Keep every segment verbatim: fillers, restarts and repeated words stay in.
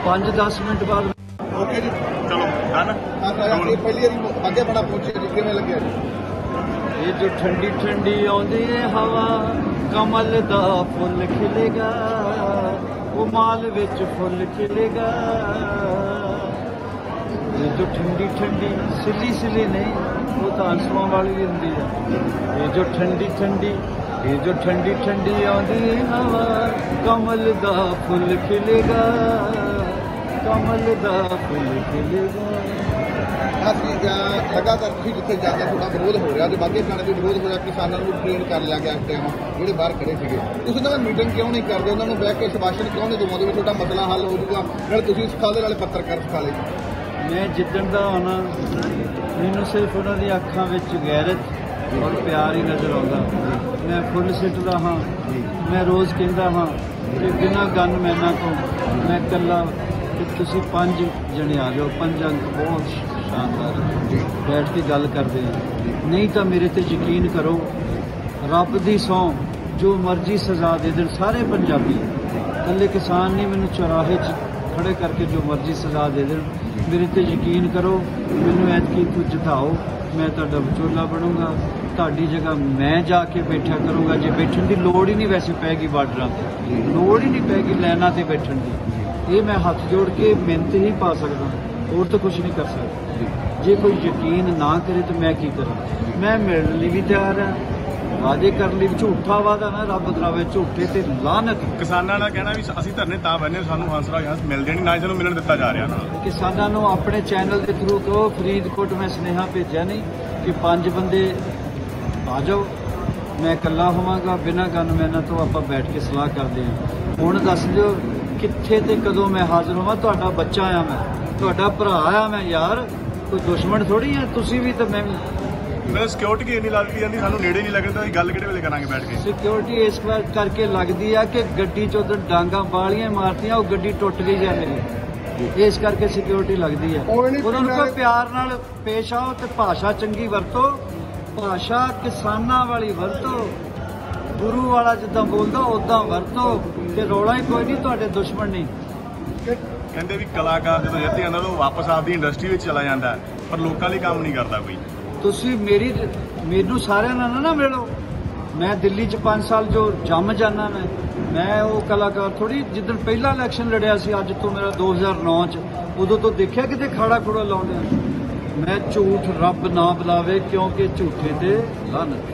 पाँच दस मिनट बाद ओके जी चलो डन ये पहली बार आगे बड़ा पहुंचे जी किवें लगे ये जो ठंडी ठंडी आउंदी है हवा कमल दा फुल खिलेगा वो माल विच फुल खिलेगा ये जो ठंडी ठंडी सिली सिली नहीं वो तो आंसुओं वाली भी होंदी है ये जो ठंडी ठंडी ये जो ठंडी ठंडी आउंदी है हवा कमल दा फुल खिलेगा कमल दा फुल खिलेगा ਅਸੀਂ ਲਗਾਤਾਰ ਤੁਸੀਂ ਜਿੱਥੇ ਜਾਂਦੇ ਤੁਹਾਡਾ ਵਿਰੋਧ ਹੋ ਰਿਹਾ ਤੇ ਬਾਕੀ ਪਿੰਡ ਵੀ ਵਿਰੋਧ ਹੋ ਰਿਹਾ ਕਿਸਾਨਾਂ ਨੂੰ ਟ੍ਰੇਨ ਕਰ ਲਿਆ ਗਿਆ ਇਸ ਟਾਈਮ ਜਿਹੜੇ ਬਾਹਰ ਖੜੇ ਸੀਗੇ ਤੁਸੀਂ ਉਹਨਾਂ ਨਾਲ ਮੀਟਿੰਗ ਕਿਉਂ ਨਹੀਂ ਕਰਦੇ ਉਹਨਾਂ ਨੂੰ ਬਹਿ ਕੇ ਸ਼ਬਾਸ਼ਨ ਕਿਉਂ ਨਹੀਂ ਦਿਵਾਉਂਦੇ ਵੀ ਤੁਹਾਡਾ ਮਸਲਾ ਹੱਲ ਹੋ ਜਾਊਗਾ ਨਾਲ ਤੁਸੀਂ ਸਿਖਾ ਦੇ ਨਾਲੇ ਪੱਤਰਕਾਰ ਸਿਖਾ ਲੇ ਮੈਂ ਜਿੱਦਣ ਦਾ ਆਉਣਾ ਮੈਨੂੰ ਸਿਰਫ ਉਹਨਾਂ ਦੀ ਅੱਖਾਂ ਵਿੱਚ ਗੈਰਤ ਔਰ ਪਿਆਰ ਹੀ ਨਜ਼ਰ ਆਉਂਦਾ ਮੈਂ ਫੁੱਲ ਸਿੱਟਦਾ ਹਾਂ ਮੈਂ ਰੋਜ਼ ਕਹਿੰਦਾ ਹਾਂ ਕਿ ਬਿਨਾਂ ਗਨ ਮੈਨਾਂ ਤੋਂ ਮੈਂ ਇਕੱਲਾ ਕਿ ਤੁਸੀਂ ਪੰਜ ਜਣੇ ਆ ਜਾਓ ਪੰਜ ਅੰਕ ਬਹੁਤ ਸ਼ਾਨਦਾਰ ਬੈਠ ਕੇ ਗੱਲ ਕਰਦੇ ਹਾਂ ਨਹੀਂ ਤਾਂ ਮੇਰੇ ਤੇ ਯਕੀਨ ਕਰੋ ਰੱਬ ਦੀ ਸਹੁੰ ਜੋ ਮਰਜ਼ੀ ਸਜ਼ਾ ਦੇ ਦੇਣ ਸਾਰੇ ਪੰਜਾਬੀ ਇਕੱਲੇ ਕਿਸਾਨ ਨਹੀਂ ਮੈਨੂੰ ਚੌਰਾਹੇ 'ਚ ਖੜੇ ਕਰਕੇ ਜੋ ਮਰਜ਼ੀ ਸਜ਼ਾ ਦੇ ਦੇਣ ਮੇਰੇ ਤੇ ਯਕੀਨ ਕਰੋ ਮੈਨੂੰ ਐਤਕੀ ਤੂੰ ਜਿਤਾਓ ਮੈਂ ਤੁਹਾਡਾ ਵਿਚੋਲਾ ਬਣੂੰਗਾ ਤੁਹਾਡੀ ਜਗ੍ਹਾ ਮੈਂ ਜਾ ਕੇ ਬੈਠਾ ਕਰੂੰਗਾ ਜੇ ਬੈਠਣ ਦੀ ਲੋੜ ਹੀ ਨਹੀਂ ਵੈਸੇ ਪੈਗੀ ਬਾਰਡਰਾਂ 'ਤੇ ਲੋੜ ਹੀ ਨਹੀਂ ਪੈਗੀ ਲਾਈਨਾਂ 'ਤੇ ਬੈਠਣ ਦੀ ਇਹ ਮੈਂ ਹੱਥ ਜੋੜ ਕੇ ਮਿਹਨਤ ਹੀ ਪਾ ਸਕਦਾ ਹੋਰ ਤਾਂ ਕੁਝ ਨਹੀਂ ਕਰ ਸਕਦਾ ਜੇ ਕੋਈ ਯਕੀਨ ਨਾ ਕਰੇ ਤਾਂ ਮੈਂ ਕੀ ਕਰਾਂ ਮੈਂ ਮਿਲਣ ਲਈ ਵੀ ਤਿਆਰ ਹਾਂ ਵਾਅਦੇ ਕਰਨ ਲਈ ਝੂਠਾ ਵਾਅਦਾ ਨਾ ਰੱਬ ਕਰਾਵੇ ਝੂਠੇ ਤੇ ਲਾਹਨਤ ਕਿਸਾਨਾਂ ਦਾ ਕਹਿਣਾ ਵੀ ਅਸੀਂ ਧਰਨੇ ਤਾਂ ਬੰਨੇ ਸਾਨੂੰ ਹੰਸਰਾਜ ਹੰਸ ਮਿਲਦੇ ਨਹੀਂ ਨਾ ਹੀ ਸਾਨੂੰ ਮਿਲਣ ਦਿੱਤਾ ਜਾ ਰਿਹਾ ਨਾ ਕਿਸਾਨਾਂ ਨੂੰ ਆਪਣੇ ਚੈਨਲ ਦੇ ਥਰੂ ਕਹੋ ਫਰੀਦਕੋਟ ਮੈਂ ਸੁਨੇਹਾ ਭੇਜਿਆ ਨਹੀਂ ਕਿ ਪੰਜ ਬੰਦੇ ਆ ਜਾਓ ਮੈਂ ਇਕੱਲਾ ਹੋਵਾਂਗਾ ਬਿਨਾਂ ਗਨਮੈਨਾਂ ਤੋਂ ਆਪਾਂ ਬੈਠ ਕੇ ਸਲਾਹ ਕਰਦੇ ਹਾਂ ਹੁਣ ਦੱਸ ਦਿਓ ਕਿੱਥੇ ਤੇ ਕਦੋਂ ਮੈਂ ਹਾਜ਼ਰ ਹੋਵਾਂ ਤੁਹਾਡਾ ਬੱਚਾ ਆ ਮੈਂ ਤੁਹਾਡਾ ਭਰਾ ਆ ਮੈਂ ਯਾਰ ਕੋਈ ਦੁਸ਼ਮਣ ਥੋੜੀ ਆ ਤੁਸੀਂ ਵੀ ਤਾਂ ਮੈਂ ਵੀ ਮੇਰੇ ਸਿਕਿਉਰਿਟੀ ਇੰਨੀ ਲੱਗਦੀ ਜਾਂਦੀ ਸਾਨੂੰ ਨੇੜੇ ਨਹੀਂ ਲੱਗਦਾ ਅਸੀਂ ਗੱਲ ਕਿਹੜੇ ਵੇਲੇ ਕਰਾਂਗੇ ਬੈਠ ਕੇ ਸਿਕਿਉਰਿਟੀ ਇਸ ਵਾਰ ਕਰਕੇ ਲੱਗਦੀ ਆ ਕਿ ਗੱਡੀ 'ਚ ਉਧਰ ਡਾਂਗਾ ਬਾਲੀਆਂ ਮਾਰਤੀਆਂ ਉਹ ਗੱਡੀ ਟੁੱਟ ਗਈ ਜਾਂ ਮੇਰੀ ਇਸ ਕਰਕੇ ਸਿਕਿਉਰਿਟੀ ਲੱਗਦੀ ਆ ਉਹਨਾਂ ਨੂੰ ਕੋਈ ਪਿਆਰ ਨਾਲ ਪੇਸ਼ ਆਓ ਤੇ ਭਾਸ਼ਾ ਚੰਗੀ ਵਰਤੋ ਭਾਸ਼ਾ ਕਿਸਾਨਾਂ ਵਾਲੀ ਵਰਤੋ ਗੁਰੂ ਵਾਲਾ ਜਿੱਦਾਂ ਬੋਲਦਾ ਉਦਾਂ ਵਰਤੋ ਤੇ ਰੌਲਾ ਹੀ ਕੋਈ ਨਹੀਂ ਤੁਹਾਡੇ ਦੁਸ਼ਮਣ ਨਹੀਂ ਕਹਿੰਦੇ ਵੀ ਕਲਾਕਾਰ ਜਦੋਂ ਜਿੱਤ ਜਾਂਦਾ ਉਹ ਵਾਪਸ ਆਪਦੀ ਇੰਡਸਟਰੀ ਵਿੱਚ ਚਲਾ ਜਾਂਦਾ ਪਰ ਲੋਕਾਂ ਲਈ ਕੰਮ ਨਹੀਂ ਕਰਦਾ ਕੋਈ ਤੁਸੀਂ ਮੇਰੀ ਮੈਨੂੰ ਸਾਰਿਆਂ ਨਾਲ ਨਾ ਮਿਲੋ ਮੈਂ ਦਿੱਲੀ 'ਚ ਪੰਜ ਸਾਲ ਜੋ ਜੰਮ ਜਾਣਾ ਮੈਂ ਮੈਂ ਉਹ ਕਲਾਕਾਰ ਥੋੜੀ ਜਿੱਦਣ ਪਹਿਲਾ ਇਲੈਕਸ਼ਨ ਲੜਿਆ ਸੀ ਅੱਜ ਤੋਂ ਮੇਰਾ ਦੋ ਹਜ਼ਾਰ ਨੌ 'ਚ ਉਦੋਂ ਤੋਂ ਦੇਖਿਆ ਕਿਤੇ ਖਾੜਾ ਖੂੜਾ ਲਾਉਂਦੇ ਮੈਂ ਝੂਠ ਰੱਬ ਨਾ ਬੁਲਾਵੇ ਕਿਉਂਕਿ ਝੂਠੇ ਤੇ ਲਾਹਨਤ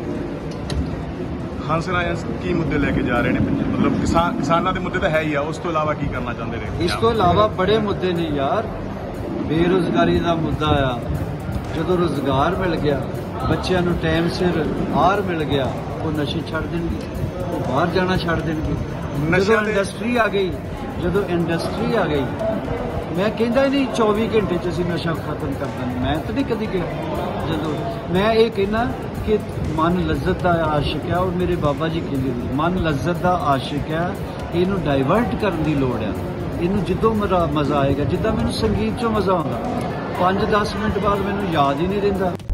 ਹੰਸਰਾਜ ਕੀ ਮੁੱਦੇ ਲੈ ਕੇ ਜਾ ਰਹੇ ਨੇ ਮਤਲਬ ਕਿਸਾਨ ਕਿਸਾਨਾਂ ਦੇ ਮੁੱਦੇ ਤਾਂ ਹੈ ਹੀ ਆ ਉਸ ਤੋਂ ਇਲਾਵਾ ਕੀ ਕਰਨਾ ਚਾਹੁੰਦੇ ਨੇ ਇਸ ਤੋਂ ਇਲਾਵਾ ਬੜੇ ਮੁੱਦੇ ਨੇ ਯਾਰ ਬੇਰੁਜ਼ਗਾਰੀ ਦਾ ਮੁੱਦਾ ਆ ਜਦੋਂ ਰੁਜ਼ਗਾਰ ਮਿਲ ਗਿਆ ਬੱਚਿਆਂ ਨੂੰ ਟਾਈਮ ਸਿਰ ਆਹਾਰ ਮਿਲ ਗਿਆ ਉਹ ਨਸ਼ੇ ਛੱਡ ਦੇਣਗੇ ਉਹ ਬਾਹਰ ਜਾਣਾ ਛੱਡ ਦੇਣਗੇ ਜਦੋਂ ਇੰਡਸਟਰੀ ਆ ਗਈ ਜਦੋਂ ਇੰਡਸਟਰੀ ਆ ਗਈ ਮੈਂ ਕਹਿੰਦਾ ਨਹੀਂ ਚੌਵੀ ਘੰਟੇ 'ਚ ਅਸੀਂ ਨਸ਼ਾ ਖਤਮ ਕਰ ਦਿੰਦੇ ਮੈਂ ਤਾਂ ਨਹੀਂ ਕਦੀ ਕਿਹਾ ਜਦੋਂ ਮੈਂ ਇਹ ਕਹਿਣਾ ਕਿ ਮਨ ਲੱਜ਼ਤ ਦਾ ਆਸ਼ਿਕ ਹੈ ਔਰ ਮੇਰੇ ਬਾਬਾ ਜੀ ਕਹਿੰਦੇ ਮਨ ਲੱਜ਼ਤ ਦਾ ਆਸ਼ਿਕ ਹੈ ਇਹਨੂੰ ਡਾਇਵਰਟ ਕਰਨ ਦੀ ਲੋੜ ਹੈ ਇਹਨੂੰ ਜਿੱਦੋਂ ਮੇਰਾ ਮਜ਼ਾ ਆਏਗਾ ਜਿੱਦਾਂ ਮੈਨੂੰ ਸੰਗੀਤ 'ਚੋਂ ਮਜ਼ਾ ਆਉਂਦਾ ਪੰਜ ਦਸ ਮਿੰਟ ਬਾਅਦ ਮੈਨੂੰ ਯਾਦ ਹੀ ਨਹੀਂ ਰਹਿੰਦਾ